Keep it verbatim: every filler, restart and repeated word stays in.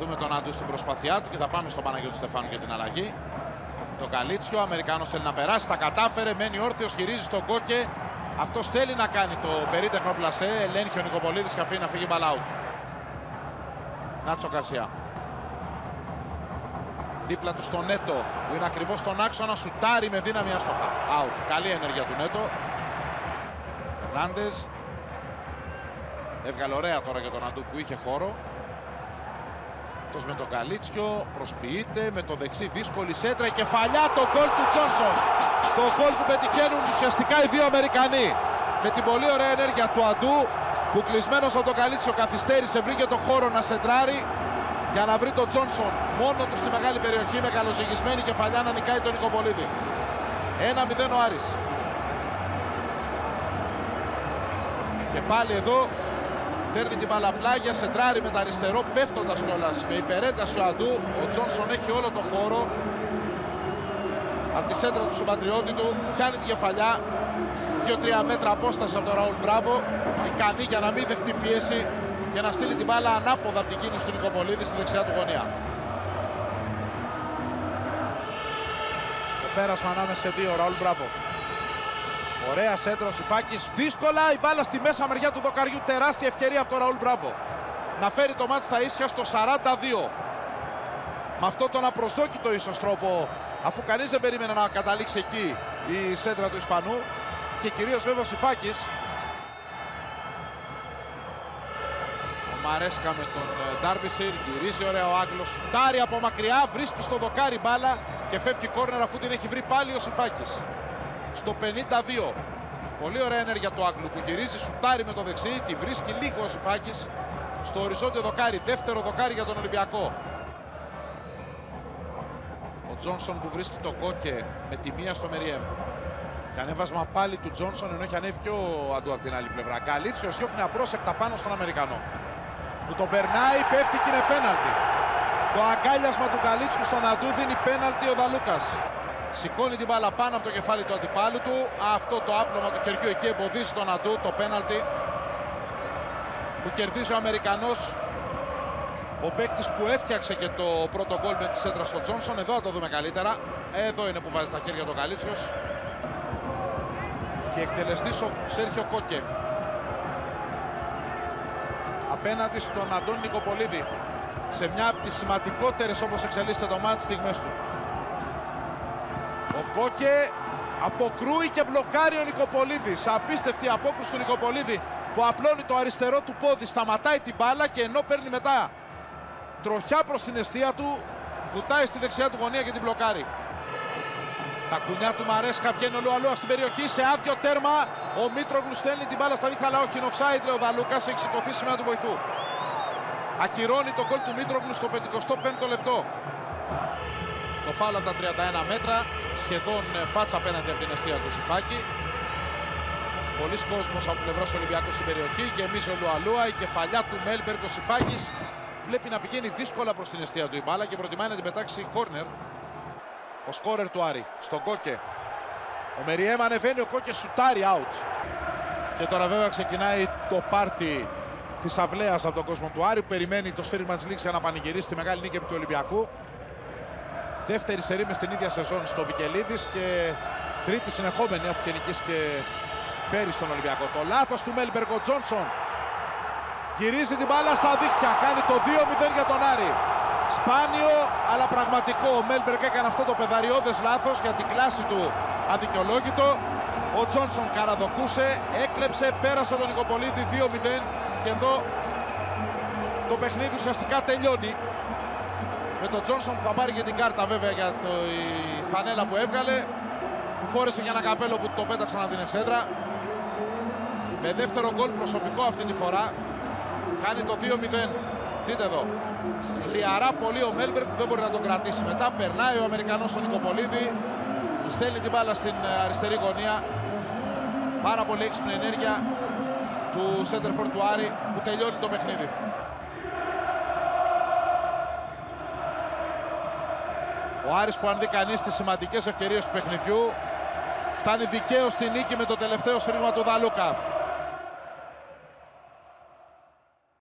δούμε τον Άντου στην προσπάθειά του και θα πάμε στον Παναγιώτη Στεφάνου για την αλλαγή. Το Καλίτσιο, ο Αμερικάνος θέλει να περάσει, τα κατάφερε, μένει όρθιος, γυρίζει στον Κόκε. Αυτός θέλει να κάνει το περίτεχνο πλασέ, ελέγχει ο Νικοπολίδης και αφήνει να φύγει μπαλ out. Νάτσο Γκαρσία. Δίπλα του στο Νέτο, που είναι ακριβώς στον άξονα, σουτάρει με δύναμη άστοχα. Out. Καλή ενέργεια του Νέτο. Φερνάντες. Έβγαλε ωραία τώρα για τον Αντού που είχε χώρο. Αυτός με τον Καλίτσιο προσποιείται με το δεξί, δύσκολη σέντρα, η κεφαλιά, το γκολ του Τζόνσον. Το γκολ που πετυχαίνουν ουσιαστικά οι δύο Αμερικανοί. Με την πολύ ωραία ενέργεια του Αντού, που κλεισμένος από τον Καλίτσιο καθυστέρησε, βρήκε το χώρο να σεντράρει για να βρει τον Τζόνσον μόνο του στη μεγάλη περιοχή με καλοζυγισμένη κεφαλιά να νικάει τον Νικοπολίδη. ένα μηδέν ο Άρης. Και πάλι εδώ φέρνει την μπαλαπλάγια, σεντράρει με τα αριστερό, πέφτοντας κιόλας με υπερένταση ο Αντού. Ο Τζόνσον έχει όλο το χώρο από τη σέντρα του συμπατριώτη του, πιάνει τη κεφαλιά, δύο τρία μέτρα απόσταση από τον Ραούλ Μπράβο, ικανή για να μην δεχτεί πίεση και να στείλει την μπάλα ανάποδα από την κίνηση του Νικοπολίδη στη δεξιά του γωνία. Το πέρασμα ανάμεσα σε δύο, Ραούλ Μπράβο. Ωραία σέντρα ο Σιφάκης, δύσκολα η μπάλα στη μέσα μεριά του δοκαριού, τεράστια ευκαιρία από τον Ραούλ Μπράβο να φέρει το μάτς στα ίσια στο σαράντα δύο. Με αυτό τον απροσδόκητο ίσως τρόπο, αφού κανείς δεν περίμενε να καταλήξει εκεί η σέντρα του Ισπανού και κυρίως βέβαια ο Σιφάκης. Ο Μαρέσκα με τον Ντάρμπισιρ, γυρίζει ωραία ο Άγγλος, σουτάρει από μακριά, βρίσκει στο δοκάρι μπάλα και φεύγει κόρνερ αφού την έχει βρει πάλι ο Σιφάκης. Στο πενήντα δύο. Πολύ ωραία ενέργεια του Άγγλου που γυρίζει, σουτάρει με το δεξί, τη βρίσκει λίγο ο Σιφάκης στο οριζόντιο δοκάρι, δεύτερο δοκάρι για τον Ολυμπιακό. Ο Τζόνσον που βρίσκει το Κόκε με τη μία στο Μεριέμ. Και ανέβασμα πάλι του Τζόνσον ενώ έχει ανέβει και ο Αντού από την άλλη πλευρά. Καλίτσιος διώχνει απρόσεκτα πάνω στον Αμερικανό, που τον περνάει, πέφτει και είναι πέναλτι. Το αγκάλιασμα του Καλίτσιου στον Αντού δίνει πέναλτι ο Δαλούκας. Σηκώνει την μπάλα πάνω από το κεφάλι του αντιπάλου του. Αυτό το άπλωμα του χεριού εκεί εμποδίζει τον Αντού, το πέναλτι που κερδίζει ο Αμερικανός. Ο παίκτης που έφτιαξε και το πρώτο γκολ με τη σέντρα στον Τζόνσον. Εδώ θα το δούμε καλύτερα. Εδώ είναι που βάζει τα χέρια του Καλίτσιος. Και εκτελεστής ο Σέρχιο Κόκε. Απέναντι στον Αντών Νικοπολίδη. Σε μια από τις σημαντικότερες, όπως εξελίσσεται το μάτς, στιγμές του. Ο Κόκε αποκρούει και μπλοκάρει ο Νικοπολίδης. Απίστευτη απόκρουση του Νικοπολίδη που απλώνει το αριστερό του πόδι, σταματάει την μπάλα και ενώ παίρνει μετά τροχιά προς την εστία του, βουτάει στη δεξιά του γωνία και την μπλοκάρει. Τα κουνιά του Μαρέσκα, βγαίνει ο Λουαλούα στην περιοχή σε άδειο τέρμα. Ο Μήτρογλου στέλνει την μπάλα στα δίχτυα, αλλά όχι, είναι offside, λέει ο Δαλούκας, έχει σηκωθεί σημαία του βοηθού. Ακυρώνει το γκολ του Μήτρογλου στο πενηκοστό πέμπτο λεπτό. Το φάουλ από τα τριάντα ένα μέτρα, σχεδόν φάτσα απέναντι από την εστία του Σιφάκη. Πολλοί κόσμος από πλευράς Ολυμπιακού στην περιοχή, γεμίζει ο Λουαλούα, η κεφαλιά του Μέλμπεργκ, ο Σιφάκης βλέπει να πηγαίνει δύσκολα προς την εστία του η μπάλα και προτιμάει να την πετάξει κόρνερ. Ο σκόρερ του Άρη, στον Κόκε. Ο Μεριέμ ανεβαίνει, ο Κόκε σουτάρει out. Και τώρα βέβαια ξεκινάει το πάρτι της αυλαίας από τον κόσμο του Άρη που περιμένει το σφύριγμα της Λίγκης για να πανηγυρίσει τη μεγάλη νίκη επί του Ολυμπιακού. Δεύτερη σερί μες στην ίδια σεζόν στο Βικελίδης και τρίτη συνεχόμενη, αφού είχε νικήσει και πέρυσι στον Ολυμπιακό. Το λάθος του Μέλμπεργκ, ο Τζόνσον γυρίζει την μπάλα στα δίχτυα, κάνει το δύο μηδέν για τον Άρη. Σπάνιο αλλά πραγματικό. Ο Μέλμπεργκ έκανε αυτό το πεδαριώδες λάθος, για την κλάση του αδικαιολόγητο. Ο Τζόνσον καραδοκούσε, έκλεψε, πέρασε τον Νικοπολίδη δύο μηδέν και εδώ το παιχνίδι ουσιαστικά τελειώνει. Με τον Τζόνσον που θα πάρει και την κάρτα βέβαια για το, η φανέλα που έβγαλε, που φόρεσε για ένα καπέλο που το πέταξαν από την εξέδρα. Με δεύτερο γκολ προσωπικό αυτή τη φορά κάνει το δύο μηδέν. Δείτε εδώ, χλιαρά πολύ ο Μέλμπεργκ που δεν μπορεί να τον κρατήσει. Μετά περνάει ο Αμερικανός στον Νικοπολίδη, στέλνει την μπάλα στην αριστερή γωνία. Πάρα πολύ έξυπνη ενέργεια του σέντερφορ του Άρη που τελειώνει το παιχνίδι. Ο Άρης που αν δει κανείς τις σημαντικές ευκαιρίες του παιχνιδιού, φτάνει δικαίως στη νίκη με το τελευταίο σφύριγμα του Δαλούκα.